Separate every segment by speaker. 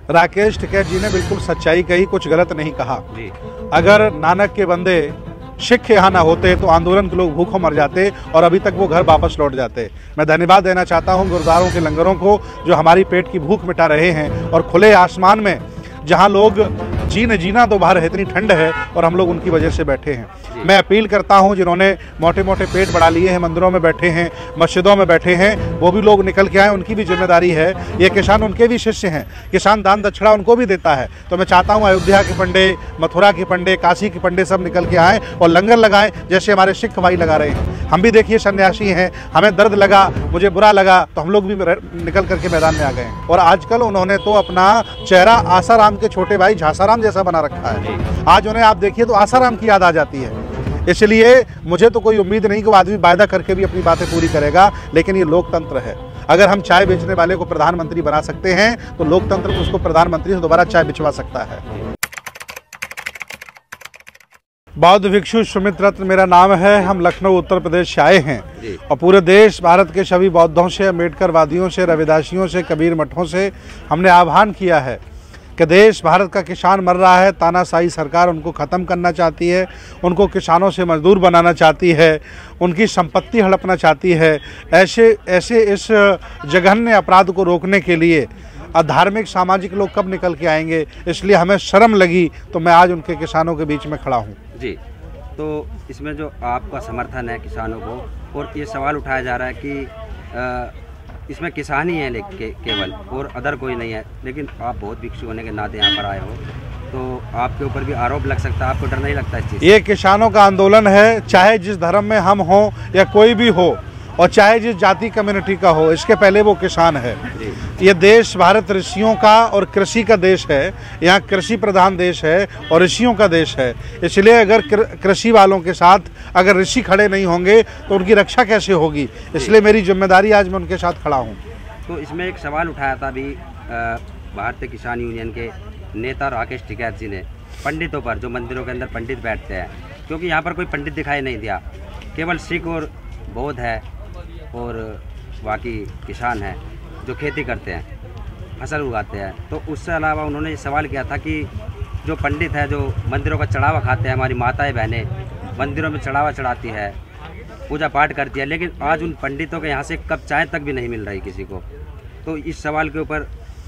Speaker 1: राकेश टिकैत जी ने बिल्कुल सच्चाई कही, कुछ गलत नहीं कहा
Speaker 2: जी।
Speaker 1: अगर नानक के बंदे सिख यहाँ ना होते तो आंदोलन के लोग भूखों मर जाते और अभी तक वो घर वापस लौट जाते। मैं धन्यवाद देना चाहता हूँ गुरुद्वारों के लंगरों को जो हमारी पेट की भूख मिटा रहे हैं, और खुले आसमान में जहाँ लोग जीना तो बाहर है, इतनी ठंड है और हम लोग उनकी वजह से बैठे हैं। मैं अपील करता हूं जिन्होंने मोटे मोटे पेट बढ़ा लिए हैं, मंदिरों में बैठे हैं, मस्जिदों में बैठे हैं, वो भी लोग निकल के आए, उनकी भी जिम्मेदारी है। ये किसान उनके भी शिष्य हैं, किसान दान दक्षिणा उनको भी देता है। तो मैं चाहता हूं अयोध्या के पंडे, मथुरा के पंडे, काशी के पंडे सब निकल के आएँ और लंगर लगाएं जैसे हमारे सिख भाई लगा रहे हैं। हम भी देखिए सन्यासी हैं, हमें दर्द लगा, मुझे बुरा लगा तो हम लोग भी निकल करके मैदान में आ गए। और आजकल उन्होंने तो अपना चेहरा आसाराम के छोटे भाई झासाराम जैसा बना रखा है। आज उन्हें आप देखिए तो आसाराम की याद आ जाती है। इसलिए मुझे तो कोई उम्मीद नहीं कि वो आदमी वायदा करके भी अपनी बातें पूरी करेगा, लेकिन ये लोकतंत्र है। अगर हम चाय बेचने वाले को प्रधानमंत्री बना सकते हैं तो लोकतंत्र उसको प्रधानमंत्री से दोबारा चाय बिचवा सकता है। बौद्ध भिक्षु सुमित रत्न मेरा नाम है। हम लखनऊ उत्तर प्रदेश से आए हैं और पूरे देश भारत के सभी बौद्धों से, अम्बेडकरवादियों से, रविदासियों से, कबीर मठों से हमने आह्वान किया है कि देश भारत का किसान मर रहा है, तानाशाही सरकार उनको ख़त्म करना चाहती है, उनको किसानों से मजदूर बनाना चाहती है, उनकी संपत्ति हड़पना चाहती है। ऐसे इस जघन्य अपराध को रोकने के लिए अधार्मिक सामाजिक लोग कब निकल के आएंगे, इसलिए हमें शर्म लगी तो मैं आज उनके किसानों के बीच में खड़ा हूँ।
Speaker 2: जी, तो इसमें जो आपका समर्थन है किसानों को, और ये सवाल उठाया जा रहा है कि इसमें किसान ही है केवल और अदर कोई नहीं है, लेकिन आप बहुत भिक्षु होने के नाते यहाँ पर आए हो तो आपके ऊपर भी आरोप लग सकता है। आपको डर नहीं लगता इस चीज़?
Speaker 1: ये किसानों का आंदोलन है, चाहे जिस धर्म में हम हों या कोई भी हो, और चाहे जिस जाति कम्युनिटी का हो, इसके पहले वो किसान है। ये देश भारत ऋषियों का और कृषि का देश है। यहाँ कृषि प्रधान देश है और ऋषियों का देश है। इसलिए अगर कृषि वालों के साथ अगर ऋषि खड़े नहीं होंगे तो उनकी रक्षा कैसे होगी? इसलिए मेरी जिम्मेदारी आज मैं उनके साथ खड़ा हूँ।
Speaker 2: तो इसमें एक सवाल उठाया था अभी भारतीय किसान यूनियन के नेता राकेश टिकैत जी ने पंडितों पर, जो मंदिरों के अंदर पंडित बैठते हैं, क्योंकि यहाँ पर कोई पंडित दिखाई नहीं दिया, केवल सिख और बौद्ध है और बाकी किसान हैं जो खेती करते हैं, फसल उगाते हैं। तो उससे अलावा उन्होंने ये सवाल किया था कि जो पंडित है, जो मंदिरों का चढ़ावा खाते हैं, हमारी माताएं बहनें मंदिरों में चढ़ावा चढ़ाती है, पूजा पाठ करती है, लेकिन आज उन पंडितों के यहाँ से कप चाय तक भी नहीं मिल रही किसी को। तो इस सवाल के ऊपर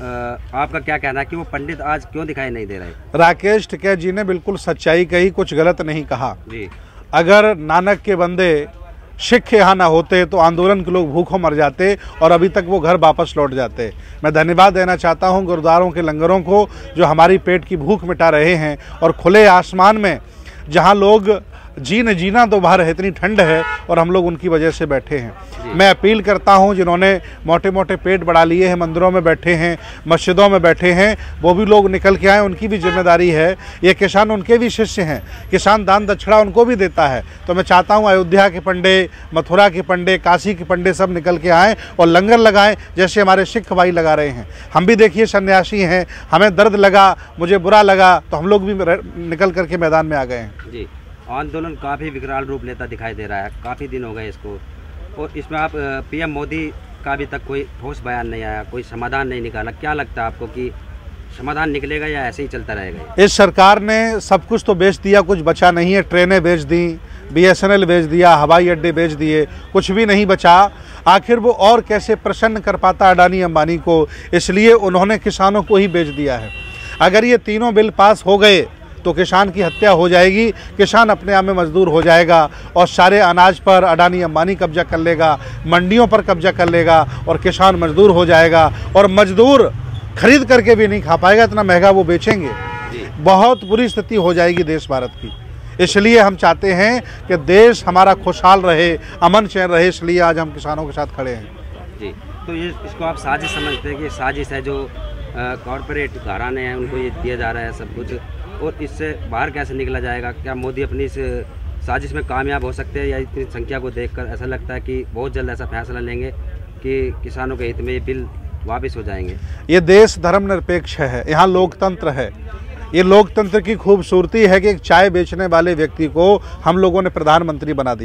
Speaker 2: आपका क्या कहना है कि वो पंडित आज क्यों दिखाई नहीं दे रहे?
Speaker 1: राकेश टिकैत जी ने बिल्कुल सच्चाई कही, कुछ गलत नहीं कहा
Speaker 2: जी।
Speaker 1: अगर नानक के बंदे सिख यहाँ ना होते तो आंदोलन के लोग भूखों मर जाते और अभी तक वो घर वापस लौट जाते। मैं धन्यवाद देना चाहता हूँ गुरुद्वारों के लंगरों को जो हमारी पेट की भूख मिटा रहे हैं, और खुले आसमान में जहाँ लोग जीना तो बाहर है, इतनी ठंड है और हम लोग उनकी वजह से बैठे हैं। मैं अपील करता हूं जिन्होंने मोटे मोटे पेट बढ़ा लिए हैं, मंदिरों में बैठे हैं, मस्जिदों में बैठे हैं, वो भी लोग निकल के आए, उनकी भी जिम्मेदारी है। ये किसान उनके भी शिष्य हैं, किसान दान दक्षिणा उनको भी देता है। तो मैं चाहता हूँ अयोध्या के पंडे, मथुरा के पंडे, काशी के पंडे सब निकल के आएँ और लंगर लगाएं जैसे हमारे सिख भाई लगा रहे हैं। हम भी देखिए सन्यासी हैं, हमें दर्द लगा, मुझे बुरा लगा तो हम लोग भी निकल करके मैदान में आ गए हैं।
Speaker 2: जी, आंदोलन काफ़ी विकराल रूप लेता दिखाई दे रहा है, काफ़ी दिन हो गए इसको, और इसमें आप पीएम मोदी का अभी तक कोई ठोस बयान नहीं आया, कोई समाधान नहीं निकाला। क्या लगता है आपको कि समाधान निकलेगा या ऐसे ही चलता रहेगा?
Speaker 1: इस सरकार ने सब कुछ तो बेच दिया, कुछ बचा नहीं है। ट्रेनें बेच दी, BSNL बेच दिया, हवाई अड्डे बेच दिए, कुछ भी नहीं बचा। आखिर वो और कैसे प्रसन्न कर पाता अडानी अंबानी को? इसलिए उन्होंने किसानों को ही बेच दिया है। अगर ये तीनों बिल पास हो गए तो किसान की हत्या हो जाएगी, किसान अपने आप में मजदूर हो जाएगा और सारे अनाज पर अडानी अंबानी कब्जा कर लेगा, मंडियों पर कब्जा कर लेगा और किसान मजदूर हो जाएगा, और मजदूर खरीद करके भी नहीं खा पाएगा, इतना महंगा वो बेचेंगे। बहुत बुरी स्थिति हो जाएगी देश भारत की। इसलिए हम चाहते हैं कि देश हमारा खुशहाल रहे, अमन चैन रहे, इसलिए आज हम किसानों के साथ खड़े हैं।
Speaker 2: जी, तो ये इसको आप साजिश समझते हैं कि साजिश है, जो कॉरपोरेट घराने हैं उनको ये दिया जा रहा है सब कुछ, और इससे बाहर कैसे निकला जाएगा? क्या मोदी अपनी इस साजिश में कामयाब हो सकते हैं, या इतनी संख्या को देखकर ऐसा लगता है कि बहुत जल्द ऐसा फैसला लेंगे कि किसानों के हित में ये बिल वापस हो जाएंगे?
Speaker 1: ये देश धर्मनिरपेक्ष है, यहाँ लोकतंत्र है। ये लोकतंत्र की खूबसूरती है कि एक चाय बेचने वाले व्यक्ति को हम लोगों ने प्रधानमंत्री बना दिया।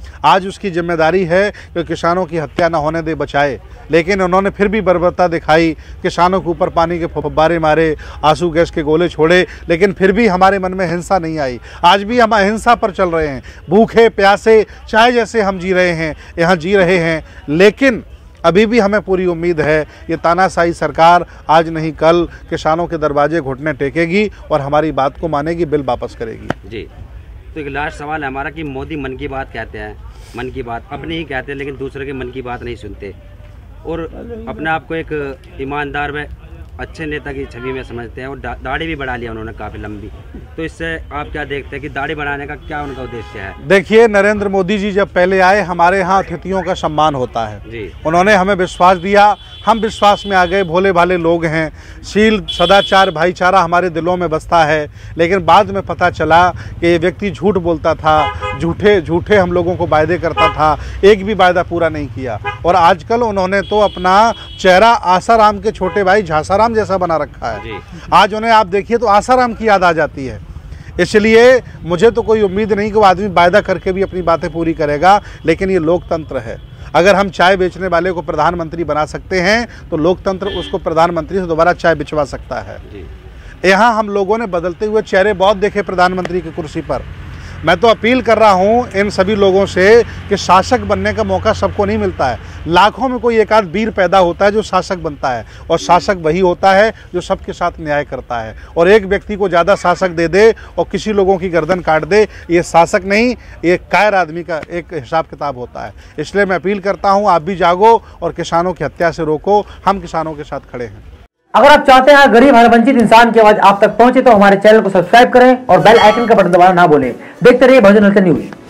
Speaker 1: आज उसकी जिम्मेदारी है कि किसानों की हत्या न होने दे, बचाए। लेकिन उन्होंने फिर भी बर्बरता दिखाई, किसानों के ऊपर पानी के फव्वारे मारे, आंसू गैस के गोले छोड़े, लेकिन फिर भी हमारे मन में हिंसा नहीं आई। आज भी हम अहिंसा पर चल रहे हैं, भूखे प्यासे चाहे जैसे हम जी रहे हैं, यहाँ जी रहे हैं। लेकिन अभी भी हमें पूरी उम्मीद है ये तानाशाही सरकार आज नहीं कल किसानों के दरवाजे घुटने टेकेगी और हमारी बात को मानेगी, बिल वापस करेगी।
Speaker 2: जी, तो एक लास्ट सवाल है हमारा कि मोदी मन की बात कहते हैं, मन की बात अपनी ही कहते हैं, लेकिन दूसरे के मन की बात नहीं सुनते और अपने आप को एक ईमानदार व अच्छे नेता की छवि में समझते हैं और दाढ़ी भी बढ़ा लिया उन्होंने काफ़ी लंबी। तो इससे आप क्या देखते हैं कि दाढ़ी बढ़ाने का क्या उनका उद्देश्य है? देखिए,
Speaker 1: नरेंद्र मोदी जी जब पहले आए, हमारे यहाँ अतिथियों का सम्मान होता है
Speaker 2: जी।
Speaker 1: उन्होंने हमें विश्वास दिया, हम विश्वास में आ गए। भोले भाले लोग हैं, शील सदाचार भाईचारा हमारे दिलों में बसता है। लेकिन बाद में पता चला कि ये व्यक्ति झूठ बोलता था, झूठे हम लोगों को वायदे करता था, एक भी वायदा पूरा नहीं किया। और आजकल उन्होंने तो अपना चेहरा आसाराम के छोटे भाई झांसाराम जैसा बना रखा है। आज उन्हें आप देखिए तो आसाराम की याद आ जाती है। इसलिए मुझे तो कोई उम्मीद नहीं कि वो आदमी वायदा करके भी अपनी बातें पूरी करेगा। लेकिन ये लोकतंत्र है, अगर हम चाय बेचने वाले को प्रधानमंत्री बना सकते हैं तो लोकतंत्र उसको प्रधानमंत्री से दोबारा चाय बिचवा सकता है। यहाँ हम लोगों ने बदलते हुए चेहरे बहुत देखे प्रधानमंत्री की कुर्सी पर। मैं तो अपील कर रहा हूँ इन सभी लोगों से कि शासक बनने का मौका सबको नहीं मिलता है। लाखों में कोई एक आध वीर पैदा होता है जो शासक बनता है, और शासक वही होता है जो सबके साथ न्याय करता है। और एक व्यक्ति को ज़्यादा शासक दे दे और किसी लोगों की गर्दन काट दे, ये शासक नहीं, ये कायर आदमी का एक हिसाब किताब होता है। इसलिए मैं अपील करता हूँ आप भी जागो और किसानों की हत्या से रोको। हम किसानों के साथ खड़े हैं।
Speaker 3: अगर आप चाहते हैं गरीब हर वंचित इंसान की आवाज आप तक पहुंचे तो हमारे चैनल को सब्सक्राइब करें और बेल आइकन का बटन दबाना ना भूलें। देखते रहिए बहुजन न्यूज।